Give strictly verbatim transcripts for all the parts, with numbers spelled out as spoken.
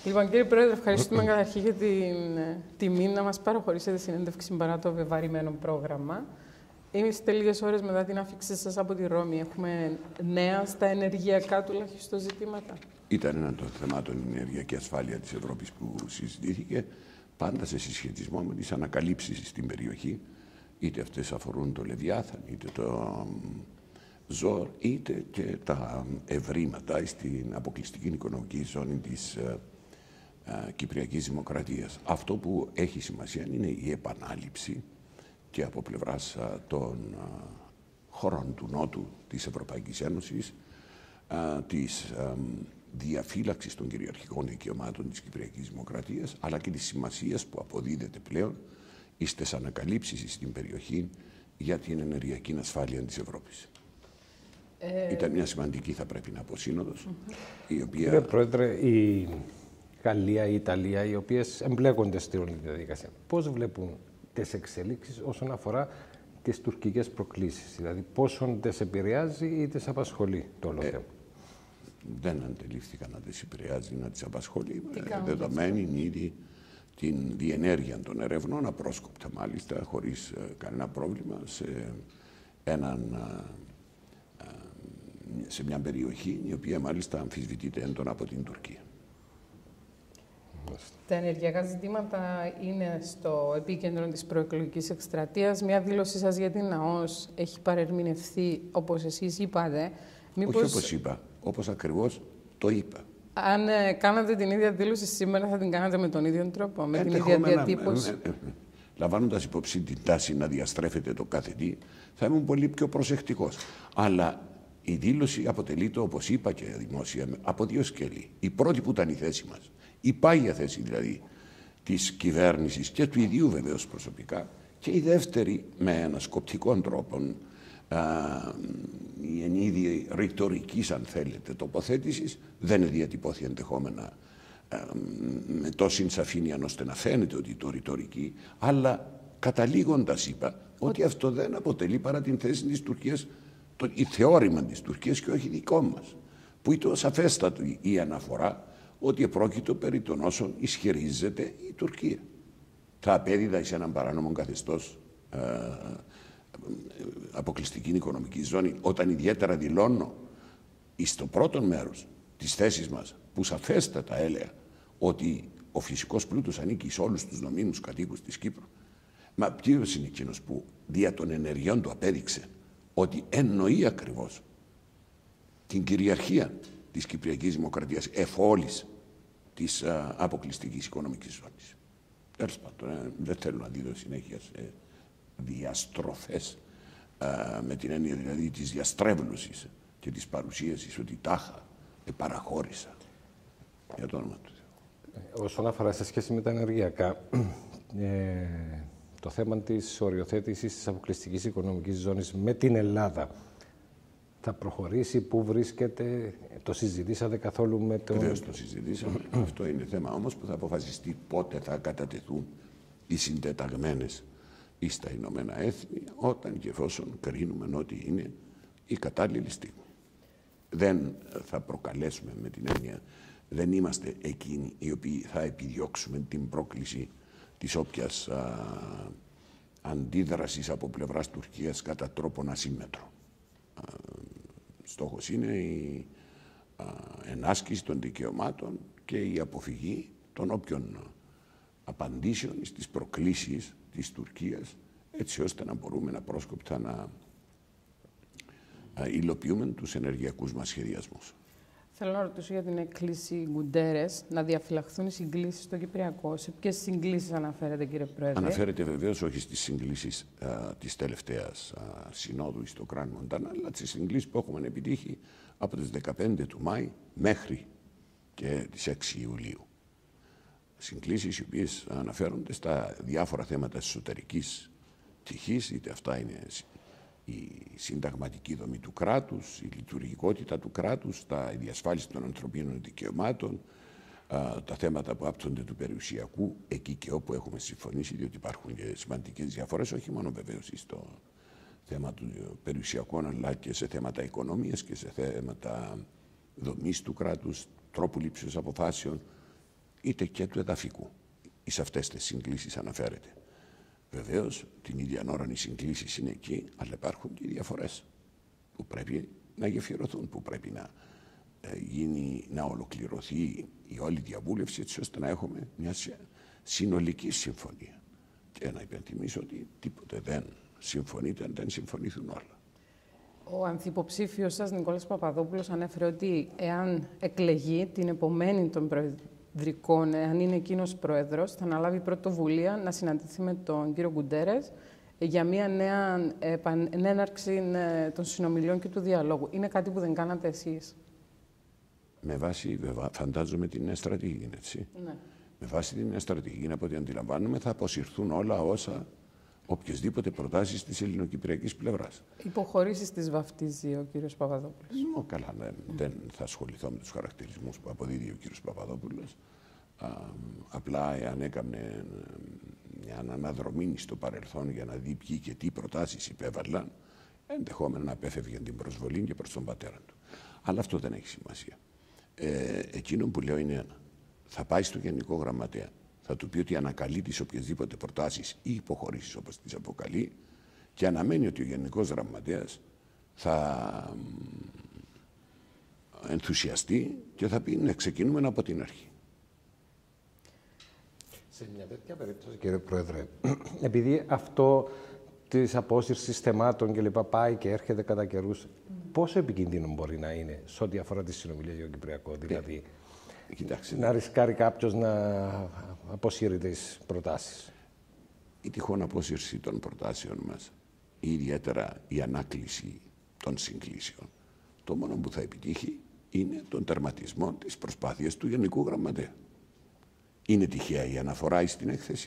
Λοιπόν, κύριε Πρόεδρε, ευχαριστούμε καταρχήν για την τιμή να μας παραχωρήσετε συνέντευξη παρά το βεβαρημένο πρόγραμμα. Είμαστε λίγες ώρες μετά την άφηξή σας από τη Ρώμη. Έχουμε νέα στα ενεργειακά τουλάχιστον ζητήματα. Ήταν ένα των θεμάτων η ενεργειακή ασφάλεια της Ευρώπης που συζητήθηκε πάντα σε συσχετισμό με τις ανακαλύψεις στην περιοχή. Είτε αυτές αφορούν το Λεβιάθαν, είτε το Ζόρ, είτε και τα ευρήματα στην αποκλειστική οικονομική ζώνη της ε, ε, Κυπριακής Δημοκρατίας. Αυτό που έχει σημασία είναι η επανάληψη και από πλευράς ε, των ε, χωρών του Νότου της Ευρωπαϊκής Ένωσης ε, της ε, διαφύλαξης των κυριαρχικών δικαιωμάτων της Κυπριακής Δημοκρατίας, αλλά και της σημασίας που αποδίδεται πλέον στις ανακαλύψεις στην περιοχή για την ενεργειακή ασφάλεια της Ευρώπης. Ε... Ήταν μια σημαντική, θα πρέπει να πω, σύνοδος, mm-hmm. η οποία... Κύριε Πρόεδρε, η Γαλλία, η Ιταλία, οι οποίες εμπλέκονται στην όλη διαδικασία, πώς βλέπουν τις εξελίξεις όσον αφορά τις τουρκικές προκλήσεις, δηλαδή πόσον τις επηρεάζει ή τις απασχολεί το όλο ε... θέμα? Δεν αντιλήφθηκα να τις επηρεάζει, να τις απασχολεί, δεδομένη ήδη την διενέργεια των ερευνών, απρόσκοπτα μάλιστα, χωρίς ε, κανένα πρόβλημα, σε, έναν, ε, σε μια περιοχή η οποία μάλιστα αμφισβητείται έντονα από την Τουρκία. Τα ενεργειακά ζητήματα είναι στο επίκεντρο της προεκλογικής εκστρατείας. Μια δήλωσή σας για την ΑΟΣ έχει παρερμηνευθεί όπως εσείς είπατε. Μήπως... Όχι όπως είπα, όπως ακριβώς το είπα. Αν ε, κάνατε την ίδια δήλωση σήμερα, θα την κάνατε με τον ίδιο τρόπο, με την ίδια διατύπωση? Ε, ε, ε, λαμβάνοντας υπόψη την τάση να διαστρέφεται το κάθε τι, θα ήμουν πολύ πιο προσεκτικός. Αλλά η δήλωση αποτελείται, όπως είπα και δημόσια, από δύο σκέλη. Η πρώτη που ήταν η θέση μας, η πάγια θέση δηλαδή της κυβέρνησης και του ιδίου βεβαίως προσωπικά, και η δεύτερη με ένα σκοπτικό τρόπο, α, η εν είδη ρητορικής, αν θέλετε, τοποθέτησης, δεν διατυπώθη ενδεχόμενα α, με τόση σαφήνεια ώστε να φαίνεται ότι το ρητορική, αλλά καταλήγοντας είπα ότι αυτό δεν αποτελεί παρά την θέση της Τουρκίας, το, η θεώρημα της Τουρκίας και όχι δικό μας, που ήταν σαφέστατη η αναφορά ότι επρόκειτο περί των όσων ισχυρίζεται η Τουρκία. Θα απέδιδα σε έναν παράνομο καθεστώς α, αποκλειστική οικονομική ζώνη, όταν ιδιαίτερα δηλώνω στο πρώτο μέρος της θέσης μας, που σαφέστατα έλεγα ότι ο φυσικός πλούτος ανήκει σε όλους τους νομίμους κατοίκους της Κύπρου. Μα ποιος είναι εκείνος που δια των ενεργειών του απέδειξε ότι εννοεί ακριβώς την κυριαρχία της Κυπριακής Δημοκρατίας εφόλης της α, αποκλειστικής οικονομικής ζώνης? Τέλος πάντων, ε, δεν θέλω να δίδω συνέχεια σε διαστροφές α, με την έννοια δηλαδή της διαστρέβλωσης και της παρουσίασης ότι τάχα παραχώρησα, για το όνομα του Θεού. Όσον αφορά σε σχέση με τα ενεργειακά, ε, το θέμα της οριοθέτησης της αποκλειστικής οικονομικής ζώνης με την Ελλάδα θα προχωρήσει? Πού βρίσκεται? Το συζητήσατε καθόλου με τον... Βεβαίως το συζητήσαμε. Αυτό είναι θέμα όμως που θα αποφασιστεί πότε θα κατατεθούν οι συντεταγμένες ή στα Ηνωμένα Έθνη, όταν και εφόσον κρίνουμε ότι είναι η κατάλληλη στιγμή. Δεν θα προκαλέσουμε, με την έννοια, δεν είμαστε εκείνοι οι οποίοι θα επιδιώξουμε την πρόκληση της όποιας α, αντίδρασης από πλευράς Τουρκίας κατά τρόπον ασύμμετρο. Α, στόχος είναι η α, ενάσκηση των δικαιωμάτων και η αποφυγή των όποιων απαντήσεων στις προκλήσεις της Τουρκίας, έτσι ώστε να μπορούμε να πρόσκοπτα να υλοποιούμε τους ενεργειακούς μας σχεδιασμούς. Θέλω να ρωτήσω για την εκκλήση Γκουντέρες, να διαφυλαχθούν οι συγκλήσεις στο Κυπριακό. Σε ποιες συγκλήσεις αναφέρεται, κύριε Πρόεδρε? Αναφέρεται βεβαίως όχι στις συγκλήσεις α, της τελευταίας α, συνόδου στο Κραν Μοντάνα, αλλά στις συγκλήσεις που έχουμε επιτύχει από τις δεκαπέντε του Μάη μέχρι και τις έξι Ιουλίου. Συγκλήσεις οι οποίες αναφέρονται στα διάφορα θέματα της εσωτερικής πτυχής, είτε αυτά είναι η συνταγματική δομή του κράτους, η λειτουργικότητα του κράτους, τα διασφάλιση των ανθρωπίνων δικαιωμάτων, α, τα θέματα που άπτονται του περιουσιακού, εκεί και όπου έχουμε συμφωνήσει, διότι υπάρχουν και σημαντικές διαφορές, όχι μόνο βεβαίως στο θέμα του περιουσιακού, αλλά και σε θέματα οικονομίας και σε θέματα δομής του κράτους, τρόπου λήψης αποφάσεων είτε και του εδαφικού. Εις αυτές τις συγκλήσεις αναφέρεται. Βεβαίως, την ίδια ώρα οι συγκλήσεις είναι εκεί, αλλά υπάρχουν και οι διαφορές που πρέπει να γεφυρωθούν, που πρέπει να, ε, γίνει, να ολοκληρωθεί η όλη διαβούλευση, έτσι ώστε να έχουμε μια συνολική συμφωνία. Και να υπενθυμίσω ότι τίποτε δεν συμφωνείται αν δεν συμφωνηθούν όλα. Ο ανθυποψήφιος σας, Νικόλας Παπαδόπουλος, ανέφερε ότι εάν εκλεγεί την επομένη των προεδρικών, εάν είναι εκείνος πρόεδρος, θα αναλάβει πρωτοβουλία να συναντηθεί με τον κύριο Γκουντέρες για μια νέα επανέναρξη των συνομιλιών και του διαλόγου. Είναι κάτι που δεν κάνατε εσείς? Με βάση, φαντάζομαι, την νέα στρατηγική, έτσι. Ναι. Με βάση την νέα στρατηγική, από ό,τι αντιλαμβάνομαι, θα αποσυρθούν όλα όσα, οποιασδήποτε προτάσεις της ελληνοκυπριακής πλευράς. Υποχωρήσεις τις βαφτίζει ο κύριος Παπαδόπουλος. Ω, καλά, δεν, δεν θα ασχοληθώ με τους χαρακτηρισμούς που αποδίδει ο κύριος Παπαδόπουλος. Α, απλά, εάν έκανε μια αναδρομή στο παρελθόν για να δει ποιοι και τι προτάσεις υπέβαλαν, ενδεχόμενα να απέφευγε την προσβολή και προς τον πατέρα του. Αλλά αυτό δεν έχει σημασία. Ε, εκείνο που λέω είναι ένα. Θα πάει στο Γενικό Γραμματέα. Θα του πει ότι ανακαλεί τις οποιασδήποτε προτάσεις ή υποχωρήσεις, όπως τις αποκαλεί, και αναμένει ότι ο Γενικός Γραμματέας θα ενθουσιαστεί και θα πει ναι, ξεκινούμε από την αρχή. Σε μια τέτοια περίπτωση, κύριε Πρόεδρε, επειδή αυτό της απόσυρσης θεμάτων και λοιπά πάει και έρχεται κατά καιρούς, mm. πόσο επικίνδυνο μπορεί να είναι σε ό,τι αφορά τη συνομιλία για το Κυπριακό, δηλαδή yeah. Κοιτάξτε, να ρισκάρει κάποιος να αποσύρει τις προτάσεις? Η τυχόν απόσυρση των προτάσεων μας ή ιδιαίτερα η ανάκληση των συγκλήσεων, το μόνο που θα επιτύχει είναι τον τερματισμό της προσπάθειας του Γενικού Γραμματέα. Είναι τυχαία η αναφορά στην έκθεση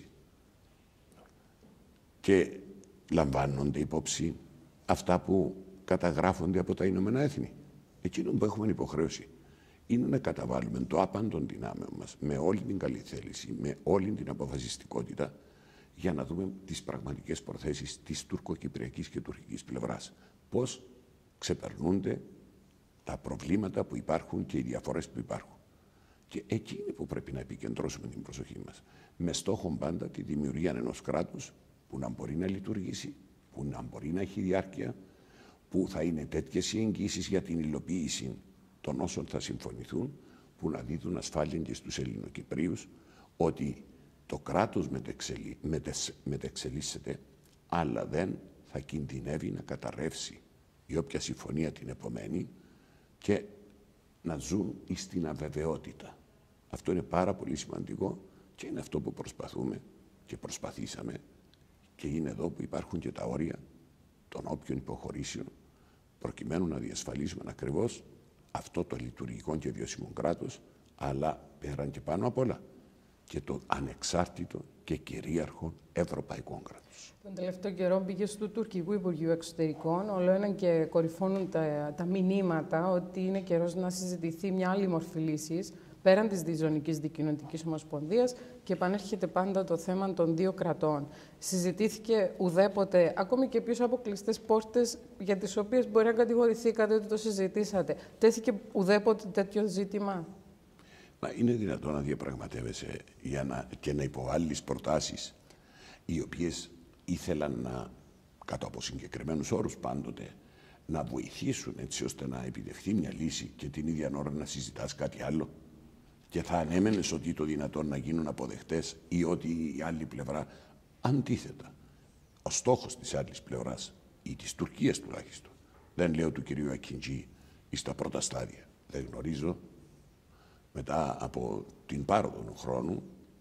και λαμβάνονται υπόψη αυτά που καταγράφονται από τα Ηνωμένα Έθνη. Εκείνο που έχουμε υποχρέωση είναι να καταβάλουμε το άπαν των δυνάμεων μας με όλη την καλή θέληση, με όλη την αποφασιστικότητα για να δούμε τις πραγματικές προθέσεις της τουρκοκυπριακής και τουρκικής πλευράς. Πώς ξεπερνούνται τα προβλήματα που υπάρχουν και οι διαφορές που υπάρχουν. Και εκεί είναι που πρέπει να επικεντρώσουμε την προσοχή μας. Με στόχο πάντα τη δημιουργία ενός κράτους που να μπορεί να λειτουργήσει, που να μπορεί να έχει διάρκεια, που θα είναι τέτοιες οι εγγύσεις για την υλοποίηση των όσων θα συμφωνηθούν, που να δίδουν ασφάλεια και στους Ελληνοκυπρίους ότι το κράτος μετεξελί, μετεσ, μετεξελίσσεται, αλλά δεν θα κινδυνεύει να καταρρεύσει η όποια συμφωνία την επομένη και να ζουν στην αβεβαιότητα. Αυτό είναι πάρα πολύ σημαντικό και είναι αυτό που προσπαθούμε και προσπαθήσαμε και είναι εδώ που υπάρχουν και τα όρια των όποιων υποχωρήσεων προκειμένου να διασφαλίσουμε ακριβώς αυτό το λειτουργικό και βιώσιμο κράτος, αλλά πέραν και πάνω απ' όλα και το ανεξάρτητο και κυρίαρχο ευρωπαϊκό κράτος. Τον τελευταίο καιρό μπήκε του Τουρκικού Υπουργείου Εξωτερικών, όλο έναν και κορυφώνουν τα, τα μηνύματα ότι είναι καιρός να συζητηθεί μια άλλη μορφή λύσης πέραν της διζωνικής δικοινοτικής ομοσπονδίας και επανέρχεται πάντα το θέμα των δύο κρατών. Συζητήθηκε ουδέποτε, ακόμη και πίσω από κλειστές πόρτες, για τις οποίες μπορεί να κατηγορηθήκατε ότι το συζητήσατε. Τέθηκε ουδέποτε τέτοιο ζήτημα? Μα είναι δυνατόν να διαπραγματεύεσαι για να, και να υποβάλεις προτάσεις οι οποίες ήθελαν να, κάτω από συγκεκριμένους όρους πάντοτε, να βοηθήσουν έτσι ώστε να επιτευχθεί μια λύση και την ίδια ώρα να συζητάς κάτι άλλο και θα ανέμενες ότι το δυνατόν να γίνουν αποδεκτές ή ότι η άλλη πλευρά αντίθετα. Ο στόχος της άλλης πλευράς ή της Τουρκίας τουλάχιστον, δεν λέω του κυρίου Ακιντζή ή στα πρώτα στάδια, δεν γνωρίζω μετά από την πάροδο του χρόνου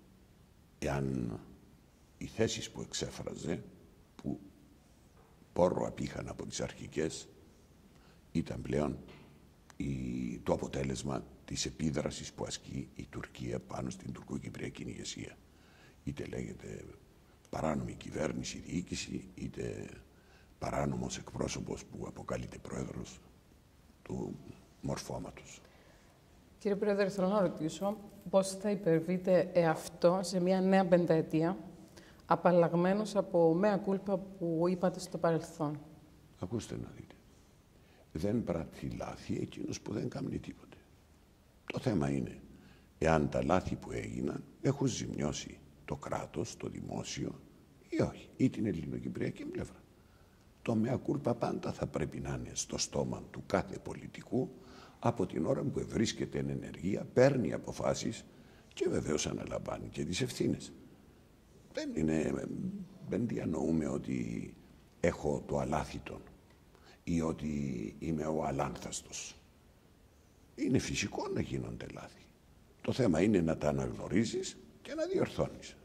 εάν οι θέσεις που εξέφραζε, που πόρο απήχαν από τις αρχικές, ήταν πλέον η, το αποτέλεσμα της επίδρασης που ασκεί η Τουρκία πάνω στην τουρκοκυπριακή ηγεσία. Είτε λέγεται παράνομη κυβέρνηση, διοίκηση, είτε παράνομος εκπρόσωπος που αποκαλείται πρόεδρος του μορφώματος. Κύριε Πρόεδρε, θέλω να ρωτήσω πώς θα υπερβείτε εαυτό σε μια νέα πενταετία, απαλλαγμένος από μέα κούλπα που είπατε στο παρελθόν? Ακούστε να δείτε. Δεν πράττει λάθη εκείνος που δεν κάνει τίποτε. Το θέμα είναι εάν τα λάθη που έγιναν έχουν ζημιώσει το κράτος, το δημόσιο ή όχι, ή την ελληνοκυπριακή πλευρά. Το mea culpa πάντα θα πρέπει να είναι στο στόμα του κάθε πολιτικού από την ώρα που βρίσκεται εν ενεργεία, παίρνει αποφάσεις και βεβαίως αναλαμβάνει και τις ευθύνες. Δεν, είναι, δεν διανοούμε ότι έχω το αλάθητον ή ότι είμαι ο αλάνθαστος. Είναι φυσικό να γίνονται λάθη. Το θέμα είναι να τα αναγνωρίζεις και να διορθώνεις.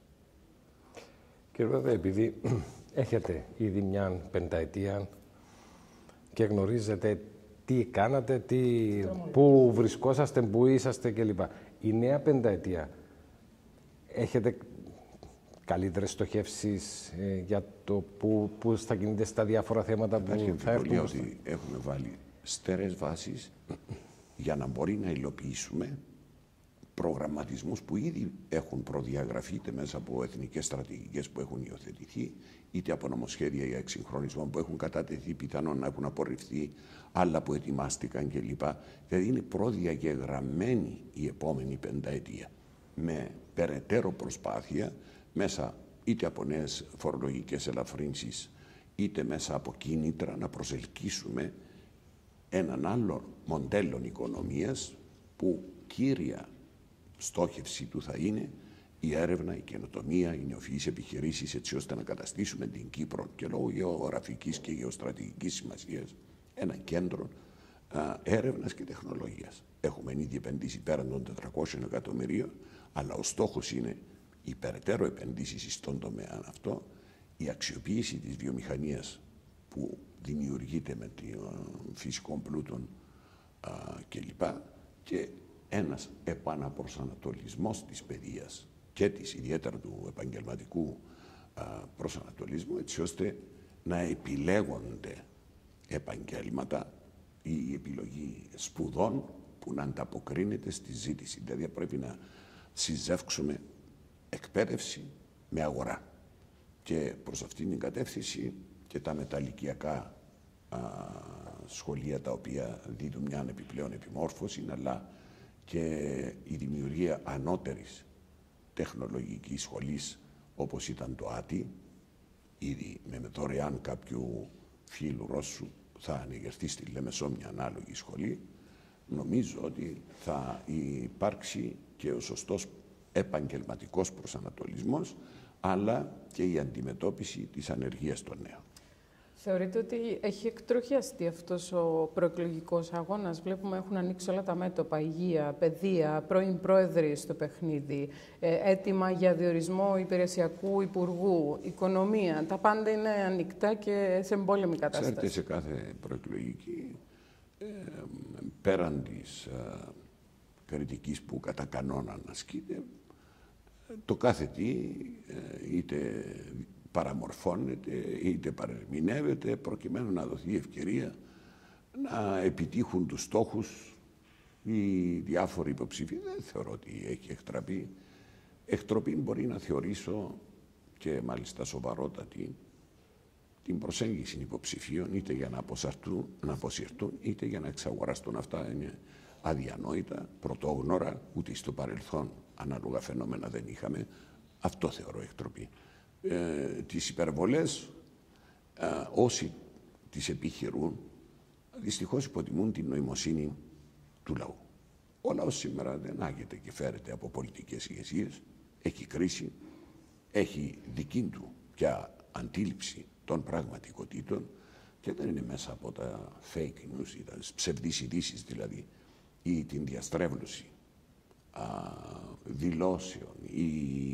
Κύριε Πρόεδρε, επειδή έχετε ήδη μια πενταετία και γνωρίζετε τι κάνατε, τι, πού βρισκόσαστε, πού είσαστε κλπ. Η νέα πενταετία, έχετε καλύτερες στοχεύσεις ε, για το πού, πού θα κινείτε στα διάφορα θέματα που Υπάρχει θα έρθουν? ότι έχουμε βάλει στέρεες βάσεις για να μπορεί να υλοποιήσουμε προγραμματισμούς που ήδη έχουν προδιαγραφεί είτε μέσα από εθνικές στρατηγικές που έχουν υιοθετηθεί, είτε από νομοσχέδια για εξυγχρονισμό που έχουν κατατεθεί, πιθανόν να έχουν απορριφθεί, άλλα που ετοιμάστηκαν κλπ. Δηλαδή είναι προδιαγεγραμμένη η επόμενη πενταετία με περαιτέρω προσπάθεια μέσα είτε από νέες φορολογικές ελαφρύνσεις είτε μέσα από κίνητρα να προσελκύσουμε έναν άλλο μοντέλο οικονομίας που κύρια στόχευση του θα είναι η έρευνα, η καινοτομία, οι νεοφυείς επιχειρήσεις, έτσι ώστε να καταστήσουμε την Κύπρο και λόγω γεωγραφικής και γεωστρατηγικής σημασίας ένα κέντρο α, έρευνας και τεχνολογίας. Έχουμε ήδη επενδύσει πέραν των τετρακόσιων εκατομμυρίων, αλλά ο στόχος είναι η περαιτέρω επενδύσεις στον τομέα αυτό, η αξιοποίηση της βιομηχανίας που δημιουργείται με τον φυσικό πλούτο κλπ. Και ένας επαναπροσανατολισμός της παιδείας και της ιδιαίτερα του επαγγελματικού α, προσανατολισμού, έτσι ώστε να επιλέγονται επαγγέλματα ή η επιλογή σπουδών που να ανταποκρίνεται στη ζήτηση. Δηλαδή πρέπει να συζεύξουμε εκπαίδευση με αγορά. Και προς αυτήν την κατεύθυνση και τα μεταλλικιακά α, σχολεία τα οποία δίδουν μια επιπλέον επιμόρφωση, αλλά και η δημιουργία ανώτερης τεχνολογικής σχολής όπως ήταν το ΆΤΙ, ήδη με δωρεάν κάποιου φίλου Ρώσου θα ανεγερθεί στη Λεμεσό μια ανάλογη σχολή, νομίζω ότι θα υπάρξει και ο σωστός επαγγελματικός προσανατολισμός, αλλά και η αντιμετώπιση της ανεργίας των νέων. Θεωρείτε ότι έχει εκτροχιαστεί αυτός ο προεκλογικός αγώνας? Βλέπουμε έχουν ανοίξει όλα τα μέτωπα, υγεία, παιδεία, πρώην πρόεδροι στο παιχνίδι, έτοιμα για διορισμό υπηρεσιακού υπουργού, οικονομία. Τα πάντα είναι ανοιχτά και σε εμπόλεμη κατάσταση. Ξέρετε, σε κάθε προεκλογική, ε, πέραν της ε, κριτικής που κατά κανόνα ασκείται, το κάθε τι ε, είτε παραμορφώνεται είτε παρερμηνεύεται προκειμένου να δοθεί ευκαιρία να επιτύχουν τους στόχους οι διάφοροι υποψήφοι. Δεν θεωρώ ότι έχει εκτραπεί. Εκτροπή μπορεί να θεωρήσω και μάλιστα σοβαρότατη την προσέγγιση υποψηφίων είτε για να αποσυρθούν, να αποσυρθούν είτε για να εξαγοραστούν. Αυτά είναι αδιανόητα, πρωτόγνωρα, ούτε στο παρελθόν ανάλογα φαινόμενα δεν είχαμε. Αυτό θεωρώ εκτροπή. Ε, τις υπερβολές, ε, όσοι τις επιχειρούν, δυστυχώς υποτιμούν την νοημοσύνη του λαού. Ο λαός σήμερα δεν άγεται και φέρεται από πολιτικές ηγεσίες, έχει κρίση, έχει δική του πια αντίληψη των πραγματικοτήτων και δεν είναι μέσα από τα fake news ή τα ψευδείς ειδήσεις δηλαδή ή την διαστρέβλωση α, δηλώσεων ή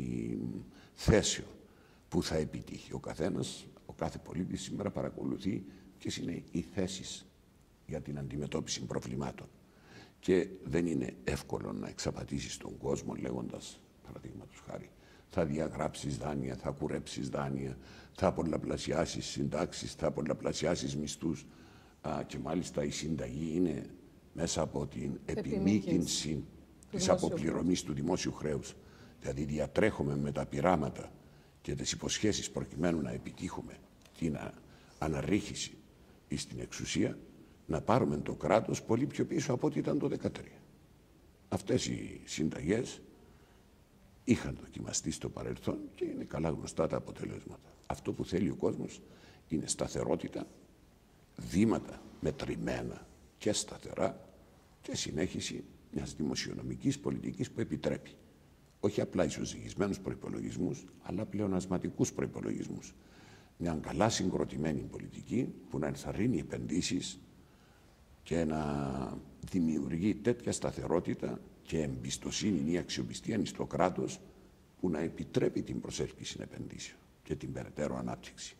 θέσεων που θα επιτύχει. Ο καθένας, ο κάθε πολίτης σήμερα παρακολουθεί ποιες είναι οι θέσεις για την αντιμετώπιση προβλημάτων. Και δεν είναι εύκολο να εξαπατήσεις τον κόσμο λέγοντας, παραδείγματος χάρη, θα διαγράψεις δάνεια, θα κουρέψεις δάνεια, θα πολλαπλασιάσεις συντάξεις, θα πολλαπλασιάσεις μισθούς. Α, και μάλιστα η συνταγή είναι μέσα από την επιμήκυνση της αποπληρωμής του δημόσιου χρέους. Δηλαδή διατρέχουμε με τα πειράματα και τις υποσχέσεις προκειμένου να επιτύχουμε την αναρρίχηση στην εξουσία, να πάρουμε το κράτος πολύ πιο πίσω από ό,τι ήταν το δεκατρία. Αυτές οι συνταγές είχαν δοκιμαστεί στο παρελθόν και είναι καλά γνωστά τα αποτελέσματα. Αυτό που θέλει ο κόσμος είναι σταθερότητα, βήματα μετρημένα και σταθερά και συνέχιση μιας δημοσιονομικής πολιτικής που επιτρέπει όχι απλά ισοζυγισμένους προϋπολογισμούς, αλλά πλεονασματικούς προϋπολογισμούς. Μια καλά συγκροτημένη πολιτική που να ενθαρρύνει επενδύσεις και να δημιουργεί τέτοια σταθερότητα και εμπιστοσύνη ή αξιοπιστία στο κράτος που να επιτρέπει την προσέλκυση επενδύσεων και την περαιτέρω ανάπτυξη.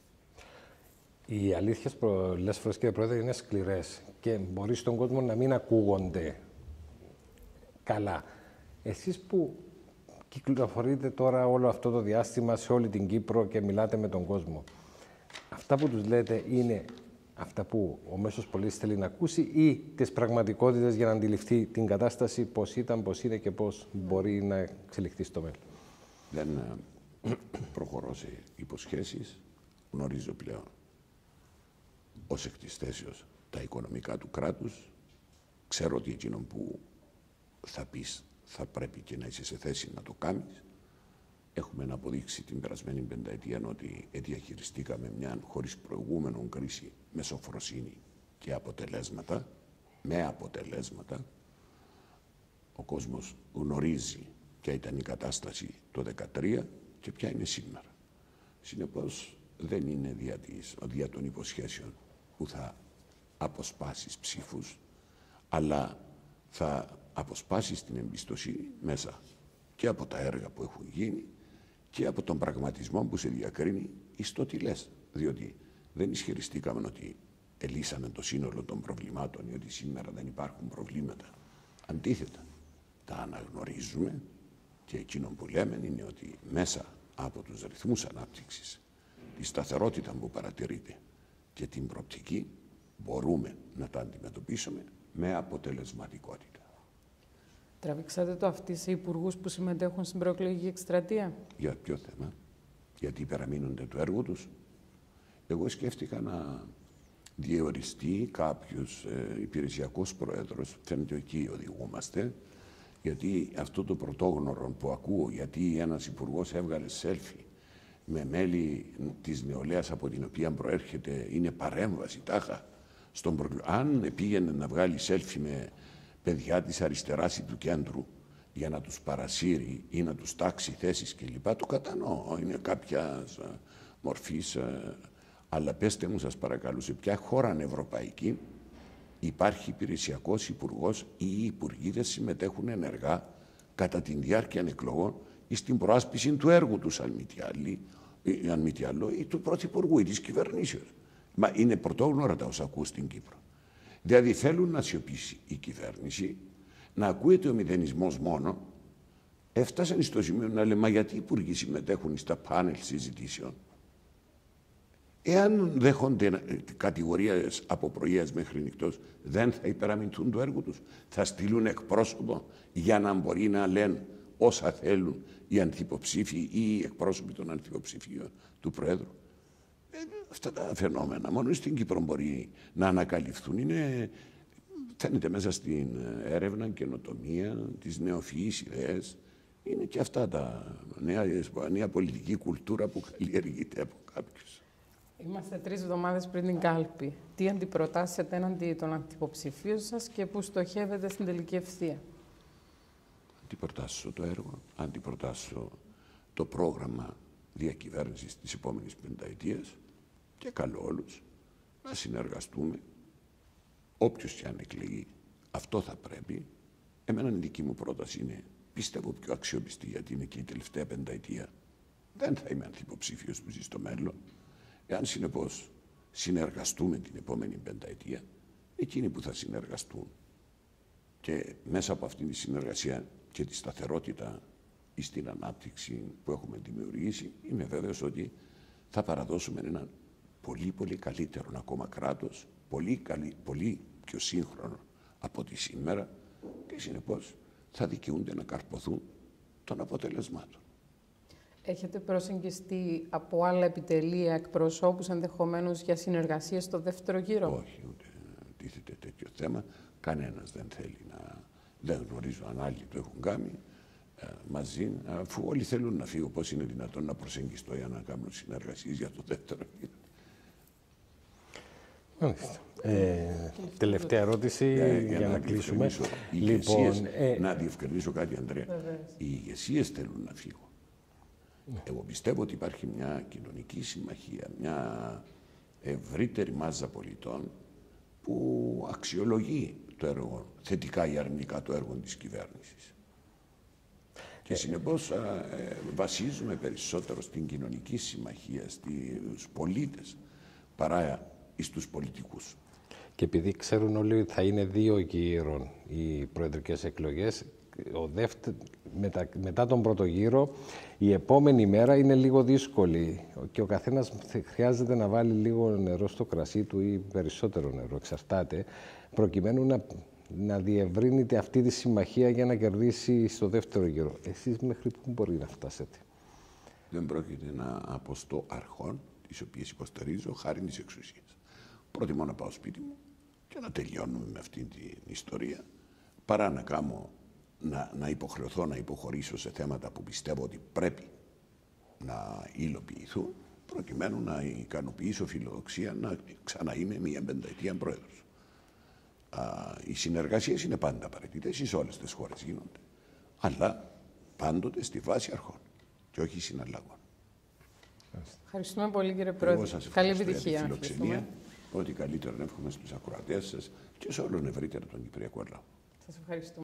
Οι αλήθειες πολλές φορές, κύριε Πρόεδρε, είναι σκληρές και μπορεί στον κόσμο να μην ακούγονται καλά. Εσείς που κυκλοφορείτε τώρα όλο αυτό το διάστημα σε όλη την Κύπρο και μιλάτε με τον κόσμο, αυτά που τους λέτε είναι αυτά που ο μέσος πολίτης θέλει να ακούσει ή τις πραγματικότητες για να αντιληφθεί την κατάσταση, πώς ήταν, πώς είναι και πώς μπορεί να εξελιχθεί στο μέλλον? Δεν προχωρώ σε υποσχέσεις, γνωρίζω πλέον ως εκ της θέσεως τα οικονομικά του κράτους, ξέρω ότι εκείνο που θα πεις θα πρέπει και να είσαι σε θέση να το κάνεις. Έχουμε να αποδείξει την περασμένη πενταετία ότι διαχειριστήκαμε μια χωρίς προηγούμενο κρίση με σοφροσύνη και αποτελέσματα, με αποτελέσματα. Ο κόσμος γνωρίζει ποια ήταν η κατάσταση το δύο χιλιάδες δεκατρία και ποια είναι σήμερα. Συνεπώς δεν είναι δια, της, δια των υποσχέσεων που θα αποσπάσεις ψήφους, αλλά θα αποσπάσεις την εμπιστοσύνη μέσα και από τα έργα που έχουν γίνει και από τον πραγματισμό που σε διακρίνει εις το τι λες. Διότι δεν ισχυριστήκαμε ότι ελύσαμε το σύνολο των προβλημάτων ή ότι σήμερα δεν υπάρχουν προβλήματα. Αντίθετα, τα αναγνωρίζουμε και εκείνο που λέμε είναι ότι μέσα από τους ρυθμούς ανάπτυξης, τη σταθερότητα που παρατηρείται και την προοπτική μπορούμε να τα αντιμετωπίσουμε με αποτελεσματικότητα. Τραβήξατε το αυτή σε υπουργούς που συμμετέχουν στην προεκλογική εκστρατεία. Για ποιο θέμα? Γιατί υπεραμείνονται το έργο τους. Εγώ σκέφτηκα να διοριστεί κάποιος ε, υπηρεσιακός πρόεδρος, φαίνεται εκεί οδηγούμαστε, γιατί αυτό το πρωτόγνωρο που ακούω, γιατί ένας υπουργός έβγαλε σέλφι με μέλη της νεολαίας από την οποία προέρχεται, είναι παρέμβαση τάχα. Στον προ... Αν πήγαινε να βγάλει σέλφι με παιδιά της αριστεράς ή του κέντρου για να τους παρασύρει ή να τους τάξει θέσεις κλπ. Το κατανοώ, είναι κάποια μορφής. Αλλά πέστε μου, σας παρακαλώ, σε ποια χώρα ευρωπαϊκή υπάρχει υπηρεσιακός υπουργός ή οι υπουργοί δεν συμμετέχουν ενεργά κατά τη διάρκεια εκλογών ή στην προάσπιση του έργου τους, αν μη τι άλλο, ή, αν μη τι άλλο, ή του πρωθυπουργού ή της κυβερνήσεως. Μα είναι πρωτόγνωρα τα όσα ακούω στην Κύπρο. Δηλαδή θέλουν να σιωπήσει η κυβέρνηση, να ακούεται ο μηδενισμός μόνο. Έφτασαν στο σημείο να λέμε, μα γιατί οι υπουργοί συμμετέχουν στα πάνελ συζητήσεων? Εάν δέχονται κατηγορίες από πρωίας μέχρι νυχτός, δεν θα υπεραμεινθούν το έργο τους. Θα στείλουν εκπρόσωπο για να μπορεί να λένε όσα θέλουν οι αντιποψήφοι ή οι εκπρόσωποι των αντιποψηφίων του Προέδρου. Ε, αυτά τα φαινόμενα μόνο στην Κύπρο μπορεί να ανακαλυφθούν. Είναι, φαίνεται μέσα στην έρευνα, καινοτομία, τις νεοφυείς ιδέες. Είναι και αυτά τα νέα, νέα πολιτική κουλτούρα που καλλιεργείται από κάποιους. Είμαστε τρεις εβδομάδες πριν την κάλπη. Τι αντιπροτάσετε έναντι των αντιποψηφίων σας και πού στοχεύετε στην τελική ευθεία? Αντιπροτάσω το έργο, αντιπροτάσω το πρόγραμμα διακυβέρνησης της επόμενης πενταετίας και καλώ όλους να συνεργαστούμε. Όποιος και αν εκλεγεί, αυτό θα πρέπει. Εμένα η δική μου πρόταση είναι, πιστεύω πιο αξιοπιστή, γιατί είναι και η τελευταία πενταετία. Δεν θα είμαι αντιποψήφιος που ζει στο μέλλον. Εάν συνεπώς συνεργαστούμε την επόμενη πενταετία, εκείνοι που θα συνεργαστούν και μέσα από αυτήν τη συνεργασία και τη σταθερότητα ή στην ανάπτυξη που έχουμε δημιουργήσει, είμαι βέβαιος ότι θα παραδώσουμε ένα πολύ πολύ καλύτερο ακόμα κράτος, πολύ, καλύ, πολύ πιο σύγχρονο από τη σήμερα και συνεπώς θα δικαιούνται να καρποθούν των αποτελεσμάτων. Έχετε προσεγγιστεί από άλλα επιτελεία εκπροσώπους ενδεχομένως για συνεργασία στο δεύτερο γύρο? Όχι, ούτε τίθεται τέτοιο θέμα. Κανένας δεν θέλει να Δεν γνωρίζω αν άλλοι το έχουν κάνει ε, μαζί, αφού όλοι θέλουν να φύγω. Πώς είναι δυνατόν να προσεγγιστώ για να κάνουν συνεργασίες για το δεύτερο γύρο. Ε, τελευταία ερώτηση για, για, για να, να κλείσουμε. Λοιπόν, ε... Να διευκρινίσω κάτι, Ανδρέα. Βεβαίως. Οι ηγεσίες θέλουν να φύγουν. Ναι. Εγώ πιστεύω ότι υπάρχει μια κοινωνική συμμαχία, μια ευρύτερη μάζα πολιτών που αξιολογεί το έργο, θετικά ή αρνητικά το έργο της κυβέρνησης. Και συνεπώς ε, βασίζουμε περισσότερο στην κοινωνική συμμαχία, στους πολίτες, παρά στους πολιτικούς. Και επειδή ξέρουν όλοι ότι θα είναι δύο γύρων οι προεδρικές εκλογές, ο δεύτερ, μετα, μετά τον πρώτο γύρο, η επόμενη μέρα είναι λίγο δύσκολη και ο καθένας χρειάζεται να βάλει λίγο νερό στο κρασί του ή περισσότερο νερό, εξαρτάται, προκειμένου να, να διευρύνεται αυτή τη συμμαχία για να κερδίσει στο δεύτερο γύρο. Εσείς μέχρι πού μπορεί να φτάσετε? Δεν πρόκειται να αποστώ αρχών, τις οποίες υποστηρίζω χάρη της εξουσίας. Προτιμώ να πάω σπίτι μου και να τελειώνουμε με αυτή την ιστορία, παρά να κάνω, να, να υποχρεωθώ να υποχωρήσω σε θέματα που πιστεύω ότι πρέπει να υλοποιηθούν, προκειμένου να ικανοποιήσω φιλοδοξία να ξαναείμαι μία πενταετία πρόεδρος. Α, οι συνεργασίες είναι πάντα απαραίτητες, σε όλες τις χώρες γίνονται, αλλά πάντοτε στη βάση αρχών και όχι συναλλαγών. Ευχαριστούμε πολύ, κύριε Πρόεδρε. Καλή επιτυχία. Φιλοξενία, ό,τι καλύτερο εύχομαι στους ακροατές σας και σε όλον ευρύτερα τον Κυπριακό λαό. Σας ευχαριστούμε.